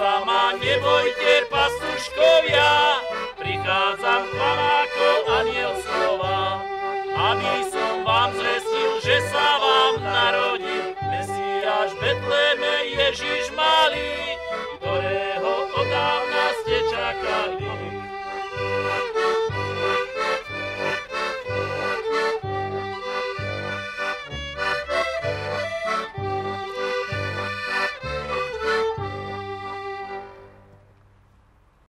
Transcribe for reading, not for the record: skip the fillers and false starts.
sa ma nebojte, pastuškovia, prichádzam k vám ako aniel slova, aby som vám zvestil, že sa vám narodil Mesiáš v Betleme, Ježiš malý.